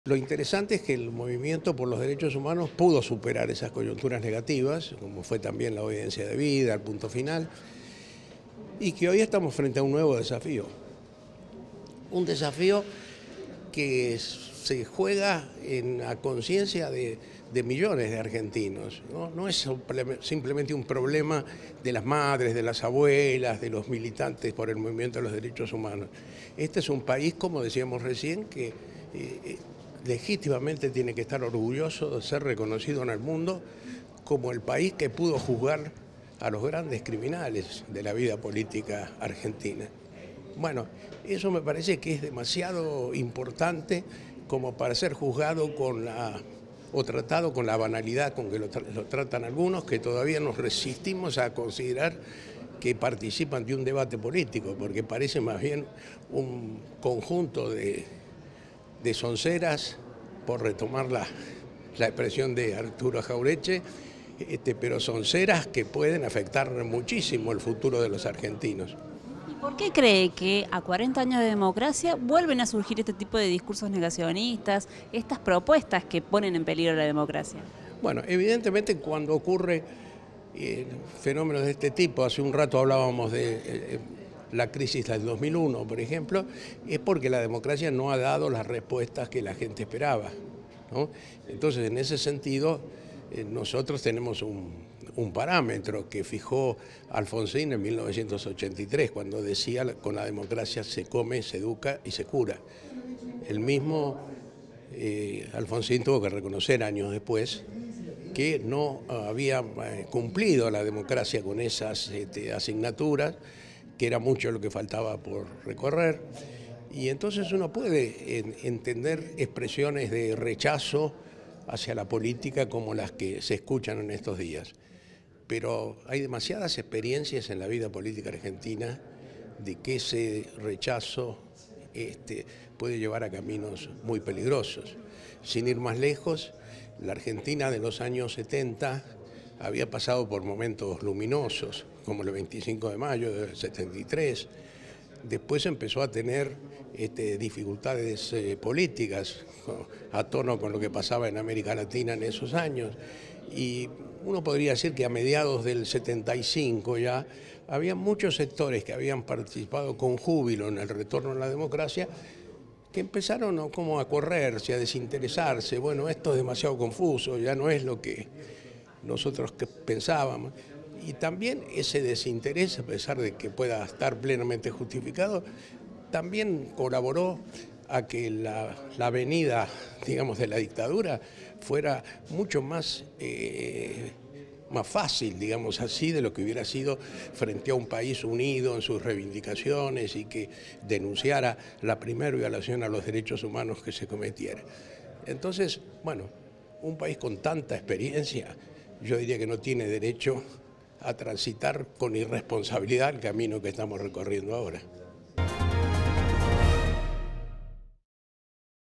Lo interesante es que el movimiento por los derechos humanos pudo superar esas coyunturas negativas, como fue también la obediencia de vida, el punto final, y que hoy estamos frente a un nuevo desafío. Un desafío que se juega en la conciencia de millones de argentinos. No es simplemente un problema de las madres, de las abuelas, de los militantes por el movimiento de los derechos humanos. Este es un país, como decíamos recién, que legítimamente tiene que estar orgulloso de ser reconocido en el mundo como el país que pudo juzgar a los grandes criminales de la vida política argentina. Bueno, eso me parece que es demasiado importante como para ser juzgado o tratado con la banalidad con que lo tratan algunos, que todavía nos resistimos a considerar que participan de un debate político, porque parece más bien un conjunto de sonceras, por retomar la expresión de Arturo Jauretche, pero sonceras que pueden afectar muchísimo el futuro de los argentinos. ¿Y por qué cree que a 40 años de democracia vuelven a surgir este tipo de discursos negacionistas, estas propuestas que ponen en peligro la democracia? Bueno, evidentemente cuando ocurre fenómenos de este tipo, hace un rato hablábamos de la crisis del 2001, por ejemplo, es porque la democracia no ha dado las respuestas que la gente esperaba, ¿no? Entonces, en ese sentido, nosotros tenemos un parámetro que fijó Alfonsín en 1983, cuando decía: con la democracia se come, se educa y se cura. El mismo Alfonsín tuvo que reconocer años después que no había cumplido la democracia con esas asignaturas, que era mucho lo que faltaba por recorrer, y entonces uno puede entender expresiones de rechazo hacia la política como las que se escuchan en estos días. Pero hay demasiadas experiencias en la vida política argentina de que ese rechazo puede llevar a caminos muy peligrosos. Sin ir más lejos, la Argentina de los años 70 había pasado por momentos luminosos, como el 25 de mayo del 73. Después empezó a tener dificultades políticas a tono con lo que pasaba en América Latina en esos años. Y uno podría decir que a mediados del 75 ya había muchos sectores que habían participado con júbilo en el retorno a la democracia, que empezaron como a correrse, a desinteresarse. Bueno, esto es demasiado confuso, ya no es lo que nosotros pensábamos. Y también ese desinterés, a pesar de que pueda estar plenamente justificado, también colaboró a que la venida, digamos, de la dictadura fuera mucho más fácil, digamos así, de lo que hubiera sido frente a un país unido en sus reivindicaciones y que denunciara la primera violación a los derechos humanos que se cometiera. Entonces, bueno, un país con tanta experiencia, yo diría que no tiene derecho a transitar con irresponsabilidad el camino que estamos recorriendo ahora.